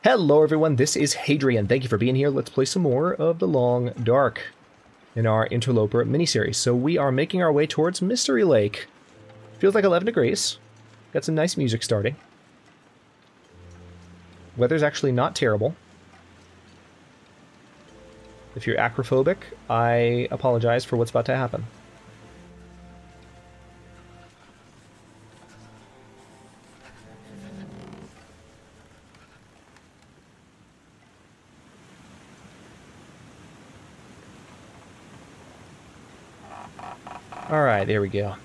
Hello everyone, this is Hadrian. Thank you for being here. Let's play some more of The Long Dark in our Interloper miniseries. So we are making our way towards Mystery Lake. Feels like 11 degrees. Got some nice music starting. Weather's actually not terrible. If you're acrophobic, I apologize for what's about to happen. Alright, there we go.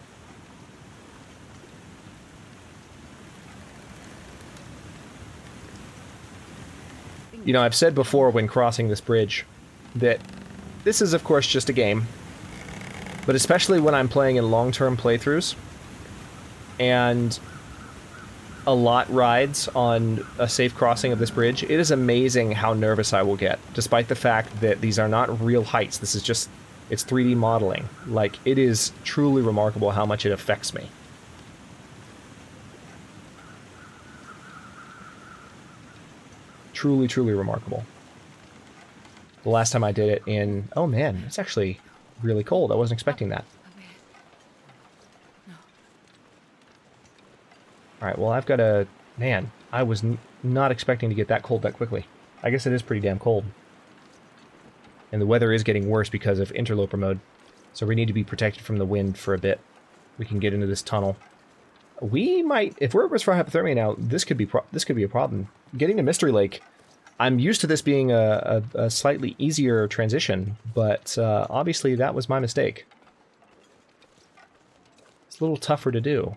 You know, I've said before when crossing this bridge that this is, of course, just a game. But especially when I'm playing in long-term playthroughs and a lot rides on a safe crossing of this bridge, it is amazing how nervous I will get, despite the fact that these are not real heights. This is just... it's 3D modeling. Like, it is truly remarkable how much it affects me. Truly, truly remarkable. The last time I did it in... oh man, it's actually really cold. I wasn't expecting that. Alright, well I've got a... man, I was not expecting to get that cold that quickly. I guess it is pretty damn cold. And the weather is getting worse because of interloper mode. So we need to be protected from the wind for a bit. We can get into this tunnel. We might, if we're at risk for hypothermia now, this could be a problem. Getting to Mystery Lake, I'm used to this being a slightly easier transition, but obviously that was my mistake. It's a little tougher to do.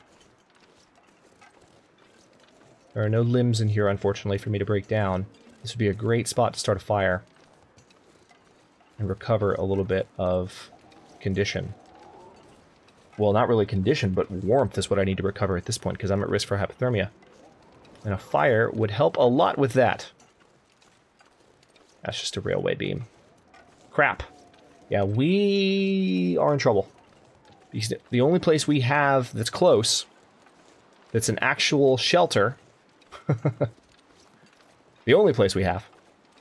There are no limbs in here, unfortunately, for me to break down. This would be a great spot to start a fire and recover a little bit of condition. Well, not really condition, but warmth is what I need to recover at this point, because I'm at risk for hypothermia. And a fire would help a lot with that. That's just a railway beam. Crap. Yeah, we are in trouble. The only place we have that's close, that's an actual shelter, the only place we have,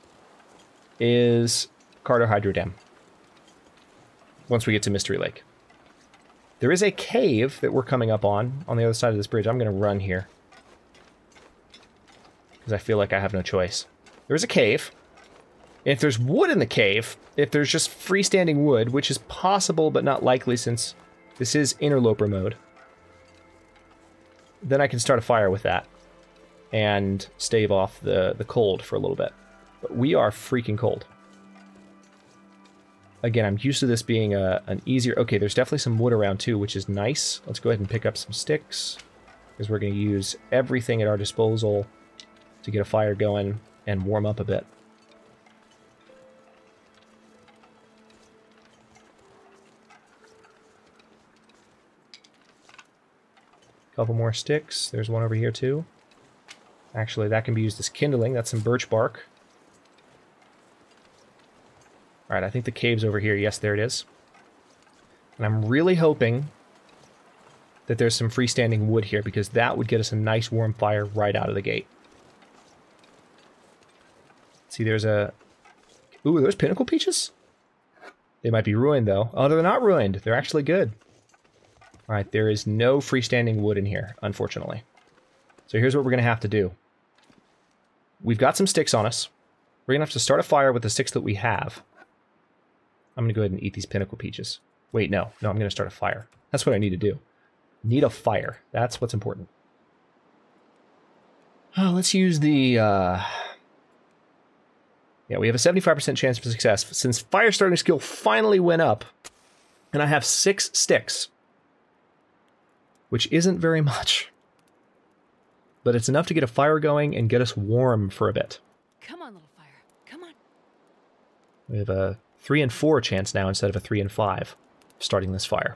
is Hydro Dam. Once we get to Mystery Lake. There is a cave that we're coming up on the other side of this bridge. I'm going to run here. Because I feel like I have no choice. There is a cave. If there's wood in the cave, if there's just freestanding wood, which is possible but not likely since this is interloper mode, then I can start a fire with that. And stave off the cold for a little bit. But we are freaking cold. Again, I'm used to this being an easier... okay, there's definitely some wood around too, which is nice. Let's go ahead and pick up some sticks, because we're going to use everything at our disposal to get a fire going and warm up a bit. Couple more sticks. There's one over here too. Actually, that can be used as kindling. That's some birch bark. Alright, I think the cave's over here. Yes, there it is. And I'm really hoping that there's some freestanding wood here, because that would get us a nice warm fire right out of the gate. See, there's a... ooh, there's pinnacle peaches? They might be ruined, though. Oh, they're not ruined. They're actually good. Alright, there is no freestanding wood in here, unfortunately. So here's what we're going to have to do. We've got some sticks on us. We're going to have to start a fire with the sticks that we have. I'm going to go ahead and eat these pinnacle peaches. Wait, no. No, I'm going to start a fire. That's what I need to do. Need a fire. That's what's important. Let's use the... yeah, we have a 75% chance of success. Since fire starting skill finally went up, and I have 6 sticks, which isn't very much. But it's enough to get a fire going and get us warm for a bit. Come on, little fire. Come on. We have a 3 and 4 chance now instead of a 3 and 5 starting this fire.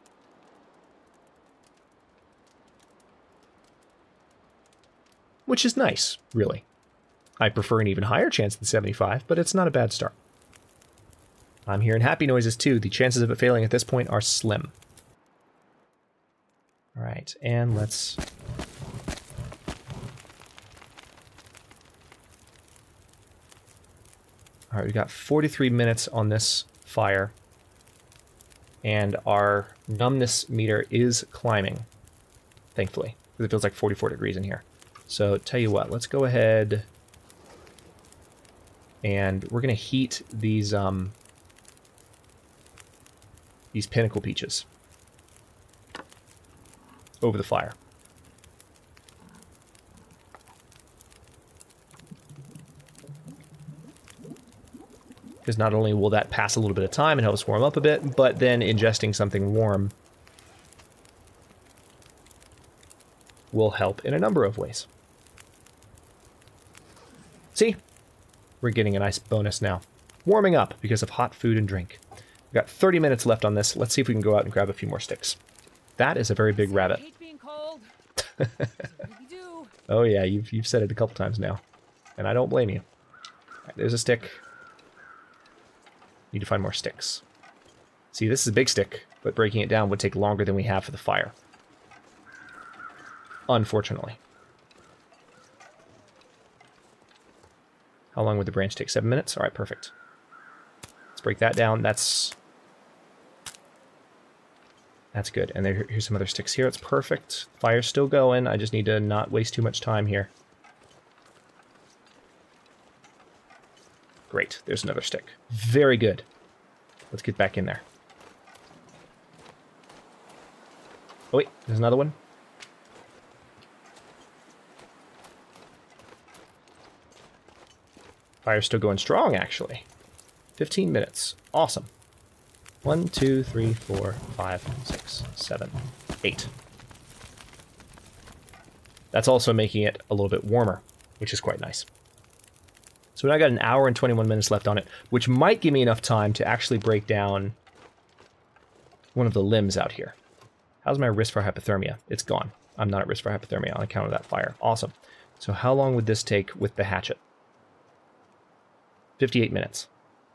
Which is nice, really. I prefer an even higher chance than 75, but it's not a bad start. I'm hearing happy noises too. The chances of it failing at this point are slim. Alright, and let's All right, we've got 43 minutes on this fire. And our numbness meter is climbing, thankfully, because it feels like 44 degrees in here. So tell you what, let's go ahead and we're going to heat these pinnacle peaches over the fire. Because not only will that pass a little bit of time and help us warm up a bit, but then ingesting something warm will help in a number of ways. See? We're getting a nice bonus now. Warming up because of hot food and drink. We've got 30 minutes left on this. Let's see if we can go out and grab a few more sticks. That is a very big rabbit. I hate being cold. I really do. Oh yeah, you've said it a couple times now. And I don't blame you. All right, there's a stick. Need to find more sticks. See, this is a big stick, but breaking it down would take longer than we have for the fire. Unfortunately. How long would the branch take? 7 minutes? Alright, perfect. Let's break that down. That's good. And here's some other sticks here. It's perfect. Fire's still going. I just need to not waste too much time here. Great. There's another stick. Very good. Let's get back in there. Oh wait, there's another one. Fire's still going strong, actually. 15 minutes. Awesome. 1, 2, 3, 4, 5, 6, 7, 8. That's also making it a little bit warmer, which is quite nice. So now I got an hour and 21 minutes left on it, which might give me enough time to actually break down one of the limbs out here. How's my risk for hypothermia? It's gone. I'm not at risk for hypothermia on account of that fire. Awesome. So how long would this take with the hatchet? 58 minutes.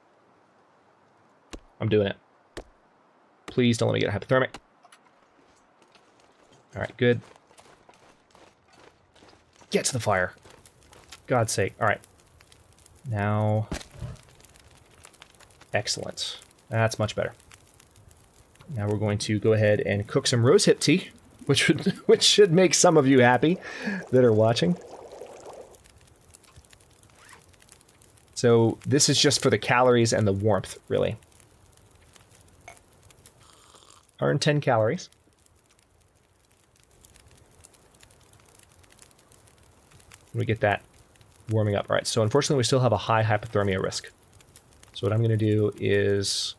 I'm doing it. Please don't let me get hypothermic. Alright, good. Get to the fire. God's sake. Alright. Now, excellent. That's much better. Now we're going to go ahead and cook some rosehip tea, which should make some of you happy that are watching. So this is just for the calories and the warmth, really. Earn 10 calories. We get that warming up. All right, so unfortunately we still have a high hypothermia risk. So what I'm going to do is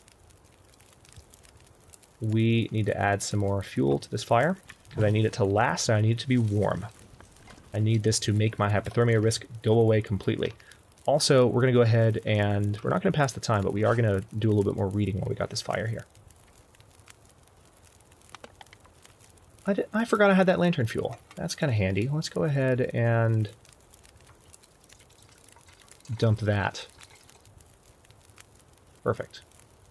we need to add some more fuel to this fire because I need it to last and I need it to be warm. I need this to make my hypothermia risk go away completely. Also, we're going to go ahead and we're not going to pass the time, but we are going to do a little bit more reading while we got this fire here. I forgot I had that lantern fuel. That's kind of handy. Let's go ahead and dump that. Perfect.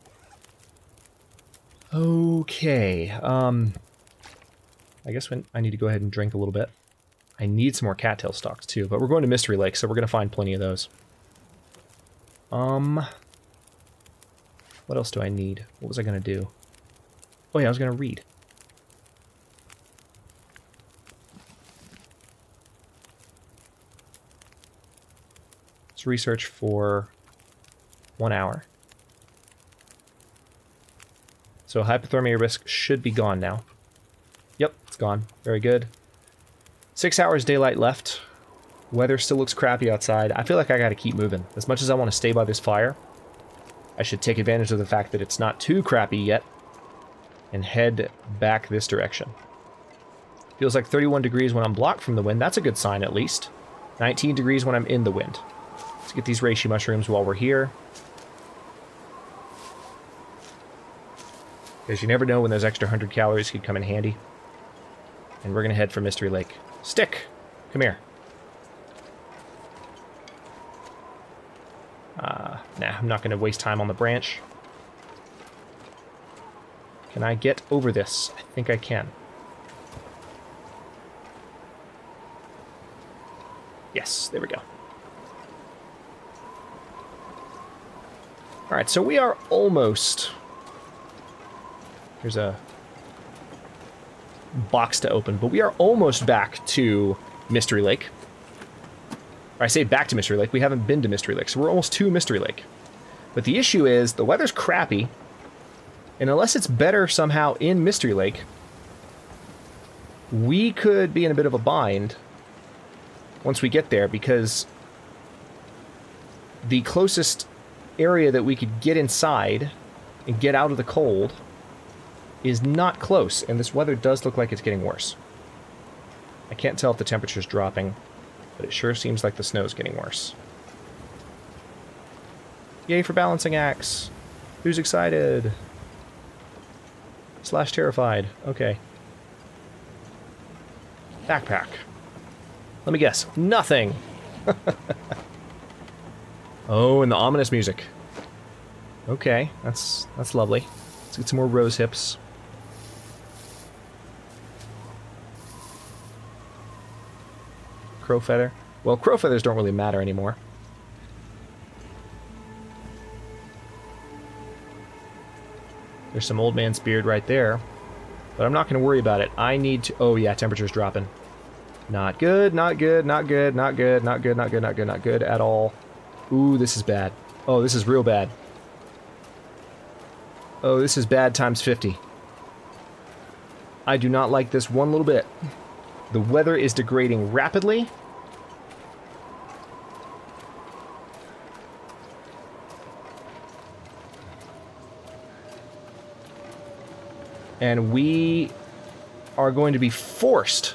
Okay. I guess I need to go ahead and drink a little bit. I need some more cattail stalks too, but we're going to Mystery Lake, so we're going to find plenty of those. What else do I need? What was I going to do? Oh yeah, I was going to read. Let's research for 1 hour. So hypothermia risk should be gone now. Yep, it's gone. Very good. 6 hours daylight left. Weather still looks crappy outside. I feel like I gotta keep moving. As much as I want to stay by this fire, I should take advantage of the fact that it's not too crappy yet and head back this direction. Feels like 31 degrees when I'm blocked from the wind. That's a good sign, at least. 19 degrees when I'm in the wind. Let's get these reishi mushrooms while we're here. Because you never know when those extra 100 calories could come in handy. And we're going to head for Mystery Lake. Stick! Come here. Nah, I'm not going to waste time on the branch. Can I get over this? I think I can. Yes, there we go. Alright, so we are almost... Here's a box to open, but we are almost back to Mystery Lake. Or I say back to Mystery Lake, we haven't been to Mystery Lake, so we're almost to Mystery Lake. But the issue is, the weather's crappy, and unless it's better somehow in Mystery Lake, we could be in a bit of a bind once we get there, because the closest area that we could get inside and get out of the cold is not close, and this weather does look like it's getting worse. I can't tell if the temperature's dropping, but it sure seems like the snow's getting worse. Yay for balancing axe! Who's excited? / terrified. Okay. Backpack. Let me guess. Nothing! Oh, and the ominous music. Okay, that's lovely. Let's get some more rose hips. Crow feather. Well, crow feathers don't really matter anymore. There's some old man's beard right there. But I'm not going to worry about it. I need to... Oh, yeah, temperature's dropping. Not good, not good, not good, not good, not good, not good, not good, not good at all. Ooh, this is bad. Oh, this is real bad. Oh, this is bad times 50. I do not like this one little bit. The weather is degrading rapidly. And we are going to be forced.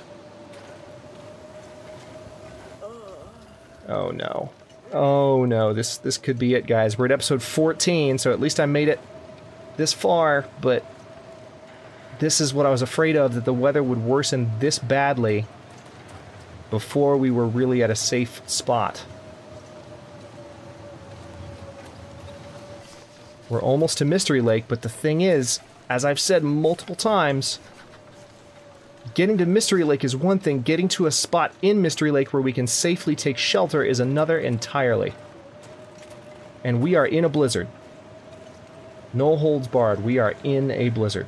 Oh no. Oh no, this could be it, guys. We're at episode 14, so at least I made it this far, but this is what I was afraid of, that the weather would worsen this badly before we were really at a safe spot. We're almost to Mystery Lake, but the thing is, as I've said multiple times, getting to Mystery Lake is one thing, getting to a spot in Mystery Lake where we can safely take shelter is another entirely. And we are in a blizzard. No holds barred, we are in a blizzard.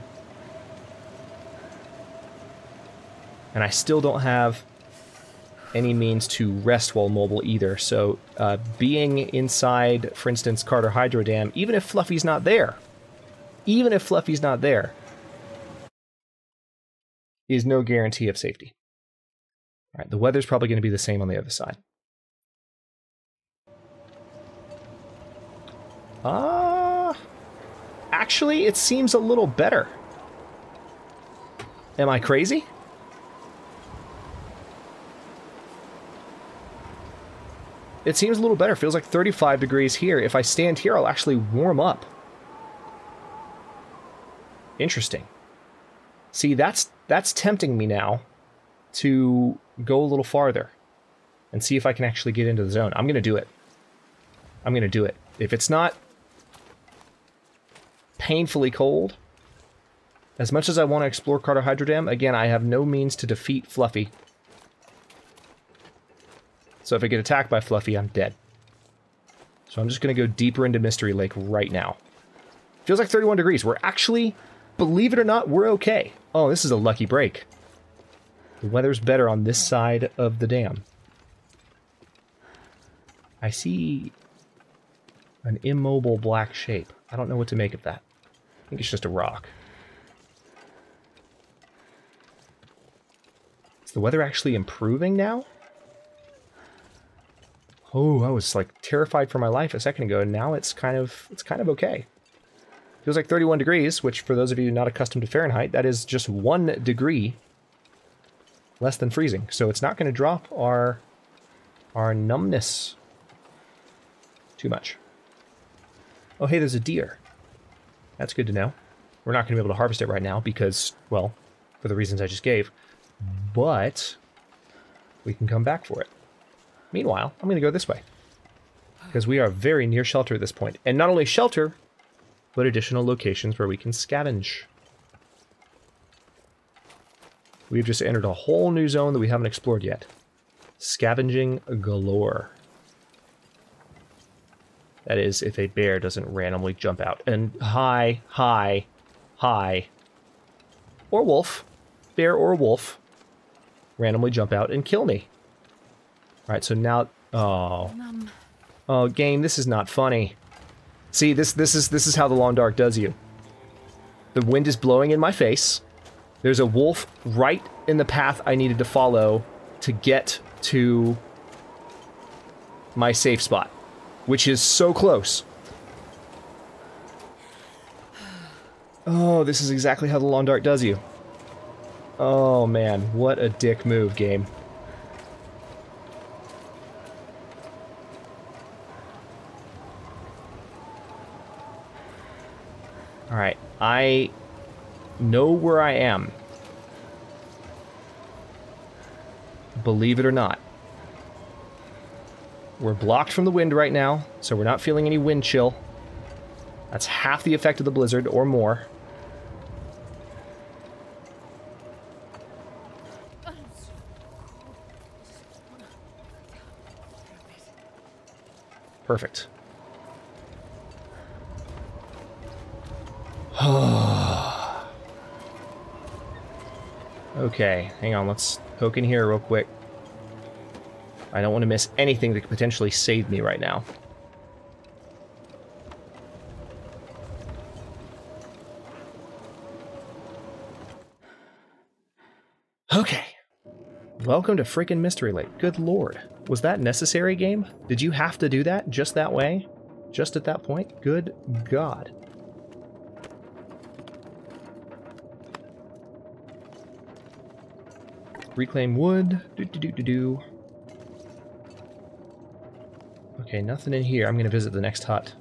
And I still don't have any means to rest while mobile either, so being inside, for instance, Carter Hydro Dam, even if Fluffy's not there, is no guarantee of safety. Alright, the weather's probably going to be the same on the other side. Actually, it seems a little better. Am I crazy? It seems a little better. Feels like 35 degrees here. If I stand here, I'll actually warm up. Interesting. See, that's tempting me now to go a little farther and see if I can actually get into the zone. I'm going to do it. I'm going to do it. If it's not painfully cold, as much as I want to explore Carter Hydro Dam, again, I have no means to defeat Fluffy. So if I get attacked by Fluffy, I'm dead. So I'm just going to go deeper into Mystery Lake right now. Feels like 31 degrees. We're actually, believe it or not, we're okay. Oh, this is a lucky break. The weather's better on this side of the dam. I see an immobile black shape. I don't know what to make of that. I think it's just a rock. Is the weather actually improving now? Oh, I was like terrified for my life a second ago, and now it's kind of okay. Feels like 31 degrees, which for those of you not accustomed to Fahrenheit, that is just 1 degree less than freezing. So it's not going to drop our numbness too much. Oh, hey, there's a deer. That's good to know. We're not going to be able to harvest it right now because, well, for the reasons I just gave. But we can come back for it. Meanwhile, I'm going to go this way. Because we are very near shelter at this point. And not only shelter, but additional locations where we can scavenge. We've just entered a whole new zone that we haven't explored yet. Scavenging galore. That is, if a bear doesn't randomly jump out. And hi, hi, hi. Or wolf. Bear or wolf. Randomly jump out and kill me. Alright, so now... Oh. Oh, game, this is not funny. See, this is how the long dark does you. The wind is blowing in my face. There's a wolf right in the path I needed to follow to get to my safe spot, which is so close. Oh, this is exactly how the long dark does you. Oh man, what a dick move, game. Alright, I know where I am. Believe it or not. We're blocked from the wind right now, so we're not feeling any wind chill. That's half the effect of the blizzard, or more. Perfect. Okay, hang on, let's poke in here real quick. I don't want to miss anything that could potentially save me right now. Okay. Welcome to freaking Mystery Lake. Good lord. Was that necessary, game? Did you have to do that just that way? Just at that point? Good god. Reclaim wood. Do. Okay, nothing in here. I'm gonna visit the next hut.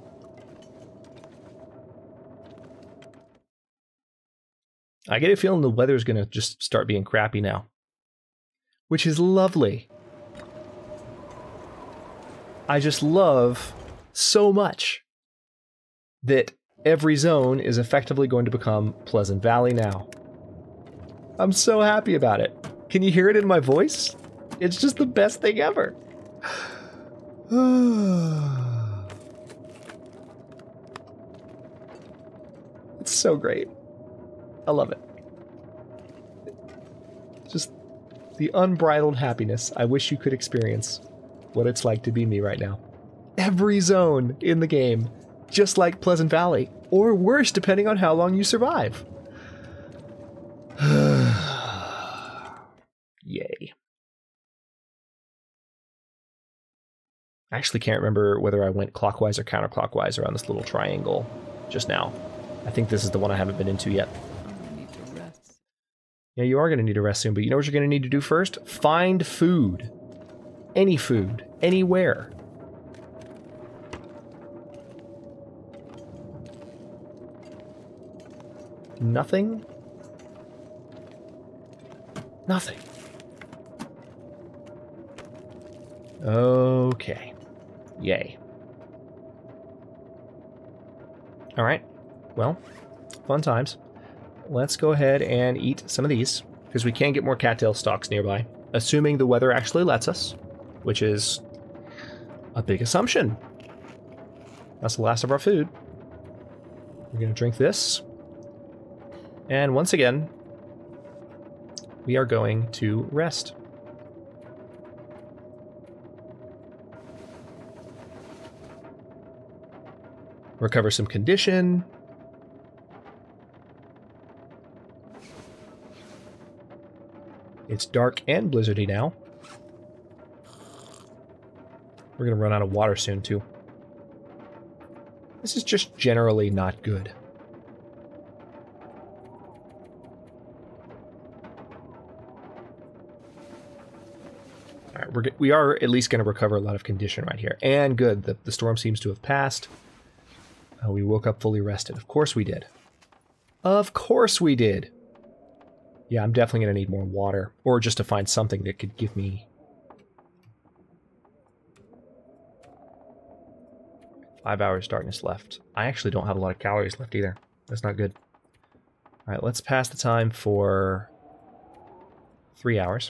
I get a feeling the weather's gonna just start being crappy now. Which is lovely. I just love so much that every zone is effectively going to become Pleasant Valley now. I'm so happy about it. Can you hear it in my voice? It's just the best thing ever. It's so great. I love it. Just the unbridled happiness I wish you could experience. What it's like to be me right now. Every zone in the game, just like Pleasant Valley, or worse depending on how long you survive. Yay. I actually can't remember whether I went clockwise or counterclockwise around this little triangle just now. I think this is the one I haven't been into yet. I'm gonna need to rest. Yeah, you are going to need a rest soon, but you know what you're going to need to do first? Find food. Any food. Anywhere. Nothing? Nothing. Okay. Yay. Alright. Well, fun times. Let's go ahead and eat some of these, because we can get more cattail stalks nearby, assuming the weather actually lets us, which is a big assumption. That's the last of our food. We're going to drink this. And once again, we are going to rest. Recover some condition. It's dark and blizzardy now. We're going to run out of water soon, too. This is just generally not good. Alright, we are at least going to recover a lot of condition right here. And good, the storm seems to have passed. We woke up fully rested. Of course we did. Of course we did! Yeah, I'm definitely going to need more water. Or just to find something that could give me... 5 hours darkness left. I actually don't have a lot of calories left either. That's not good. Alright, let's pass the time for 3 hours.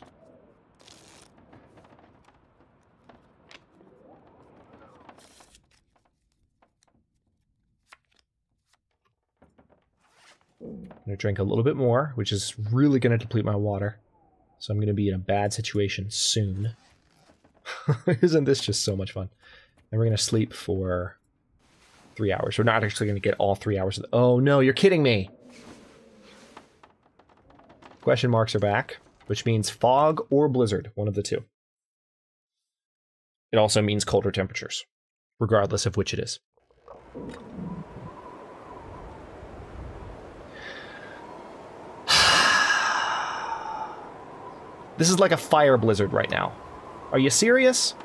I'm going to drink a little bit more, which is really going to deplete my water. So I'm going to be in a bad situation soon. Isn't this just so much fun? And we're going to sleep for 3 hours. We're not actually going to get all 3 hours. Oh no, you're kidding me! Question marks are back, which means fog or blizzard, one of the two. It also means colder temperatures, regardless of which it is. This is like a fire blizzard right now. Are you serious?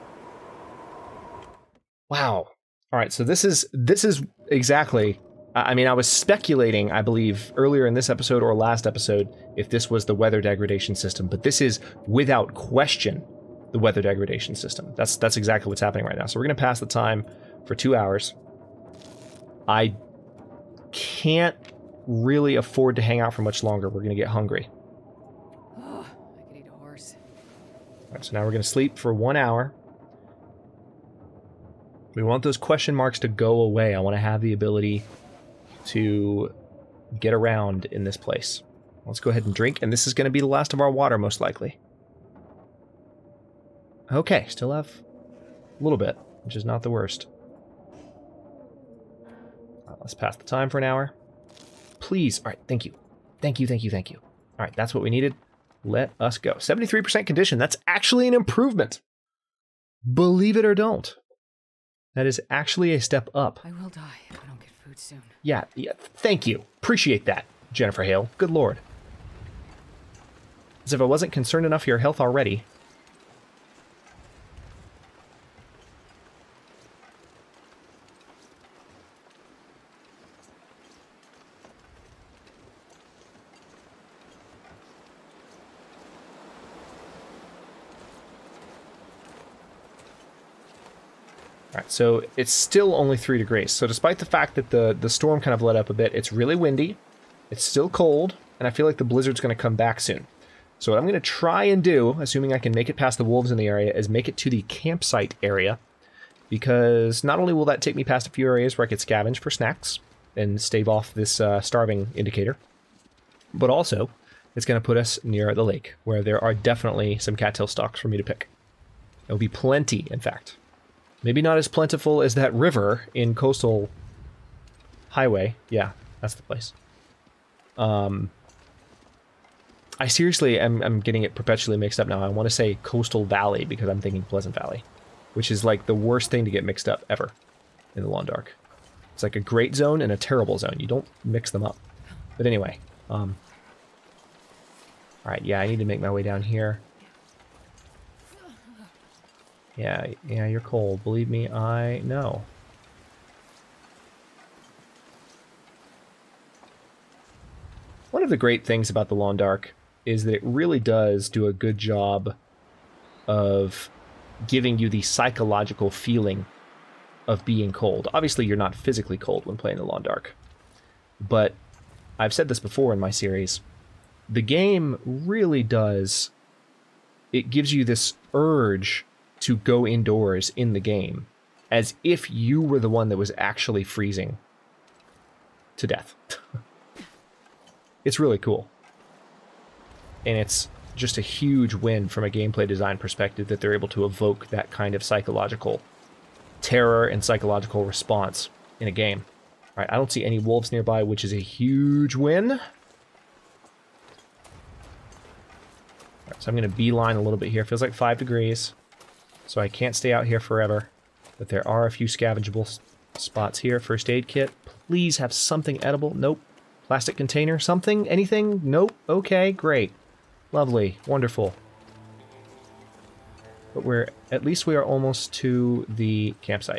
Wow. All right, so this is exactly... I mean, I was speculating, I believe, earlier in this episode or last episode, if this was the weather degradation system, but this is, without question, the weather degradation system. That's exactly what's happening right now. So we're going to pass the time for 2 hours. I can't really afford to hang out for much longer. We're going to get hungry. Alright, so now we're going to sleep for 1 hour. We want those question marks to go away. I want to have the ability to get around in this place. Let's go ahead and drink, and this is going to be the last of our water, most likely. Okay, still have a little bit, which is not the worst. Let's pass the time for an hour. Please. Alright, thank you. Thank you, thank you, thank you. Alright, that's what we needed. Let us go. 73% condition. That's actually an improvement. Believe it or don't. That is actually a step up. I will die if I don't get food soon. Yeah, thank you. Appreciate that, Jennifer Hale. Good lord. As if I wasn't concerned enough for your health already. Alright, so it's still only 3 degrees. So despite the fact that the storm kind of let up a bit, it's really windy, it's still cold, and I feel like the blizzard's going to come back soon. So what I'm going to try and do, assuming I can make it past the wolves in the area, is make it to the campsite area. Because not only will that take me past a few areas where I could scavenge for snacks and stave off this starving indicator, but also it's going to put us near the lake, where there are definitely some cattail stalks for me to pick. There will be plenty, in fact. Maybe not as plentiful as that river in Coastal Highway. Yeah, that's the place. I seriously am getting it perpetually mixed up now. I want to say Coastal Valley because I'm thinking Pleasant Valley, which is like the worst thing to get mixed up ever in the Long Dark. It's like a great zone and a terrible zone. You don't mix them up. But anyway, all right, yeah, I need to make my way down here. Yeah, you're cold. Believe me, I know. One of the great things about the Long Dark is that it really does do a good job of giving you the psychological feeling of being cold. Obviously, you're not physically cold when playing the Long Dark. But I've said this before in my series. The game really does... It gives you this urge to go indoors in the game, as if you were the one that was actually freezing to death. It's really cool. And it's just a huge win from a gameplay design perspective that they're able to evoke that kind of psychological terror and psychological response in a game. All right, I don't see any wolves nearby, which is a huge win. All right, so I'm going to beeline a little bit here. Feels like 5 degrees. So I can't stay out here forever, but there are a few scavengeable spots here. First aid kit. Please have something edible. Nope. Plastic container. Something? Anything? Nope. Okay, great. Lovely. Wonderful. But at least we are almost to the campsite.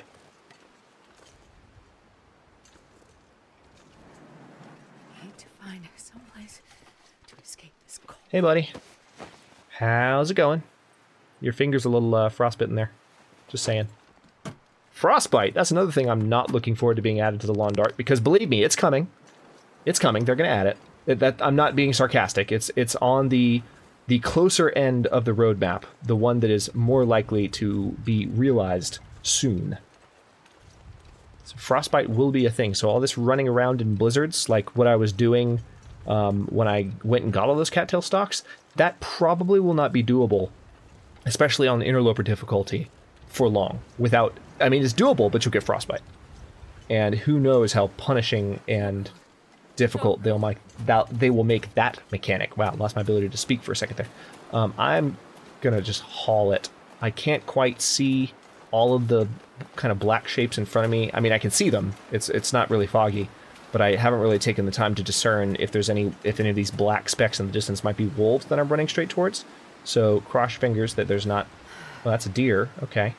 I need to find someplace to escape this cold. Hey, buddy. How's it going? Your finger's a little frostbitten there. Just saying. Frostbite! That's another thing I'm not looking forward to being added to the Long Dark, because believe me, it's coming. It's coming. They're going to add it. I'm not being sarcastic. It's on the closer end of the roadmap, the one that is more likely to be realized soon. So frostbite will be a thing. So all this running around in blizzards, like what I was doing when I went and got all those cattail stalks, that probably will not be doable, especially on the Interloper difficulty, for long. Without, I mean, it's doable, but you'll get frostbite. And who knows how punishing and difficult they will make that mechanic. Wow, lost my ability to speak for a second there. I'm gonna just haul it. I can't quite see all of the kind of black shapes in front of me. I mean, I can see them. It's not really foggy, but I haven't really taken the time to discern if any of these black specks in the distance might be wolves that I'm running straight towards. So cross fingers that there's not. Well, that's a deer. Okay.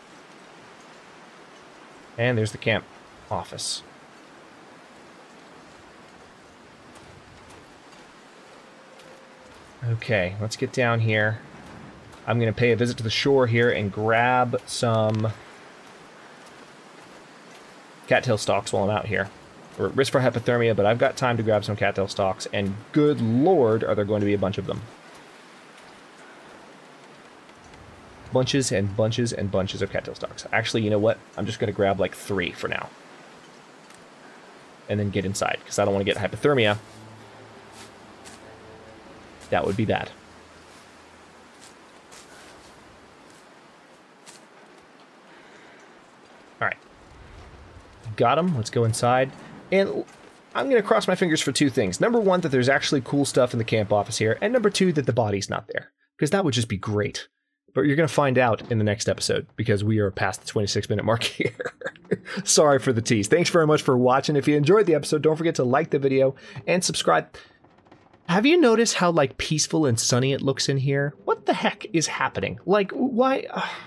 And there's the camp office. Okay, let's get down here. I'm going to pay a visit to the shore here and grab some cattail stalks while I'm out here. We're at risk for hypothermia, but I've got time to grab some cattail stalks, and good lord, are there going to be a bunch of them. Bunches and bunches and bunches of cattail stalks. Actually, you know what? I'm just going to grab like 3 for now. And then get inside, because I don't want to get hypothermia. That would be bad. Alright. Got him. Let's go inside. And I'm going to cross my fingers for 2 things. Number 1, that there's actually cool stuff in the camp office here. And number 2, that the body's not there. Because that would just be great. But you're going to find out in the next episode, because we are past the 26-minute mark here. Sorry for the tease. Thanks very much for watching. If you enjoyed the episode, don't forget to like the video and subscribe. Have you noticed how, like, peaceful and sunny it looks in here? What the heck is happening? Like, why?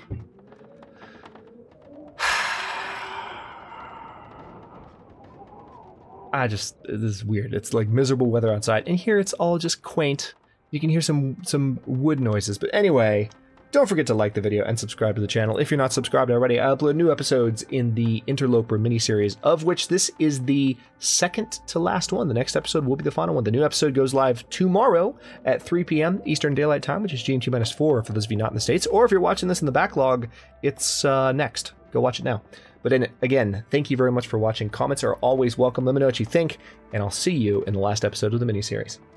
This is weird. It's like miserable weather outside. And here it's all just quaint. You can hear some wood noises. But anyway, don't forget to like the video and subscribe to the channel. If you're not subscribed already, I upload new episodes in the Interloper miniseries, of which this is the second to last one. The next episode will be the final one. The new episode goes live tomorrow at 3 p.m. Eastern Daylight Time, which is GMT-4 for those of you not in the States. Or if you're watching this in the backlog, it's next. Go watch it now. But again, thank you very much for watching. Comments are always welcome. Let me know what you think, and I'll see you in the last episode of the miniseries.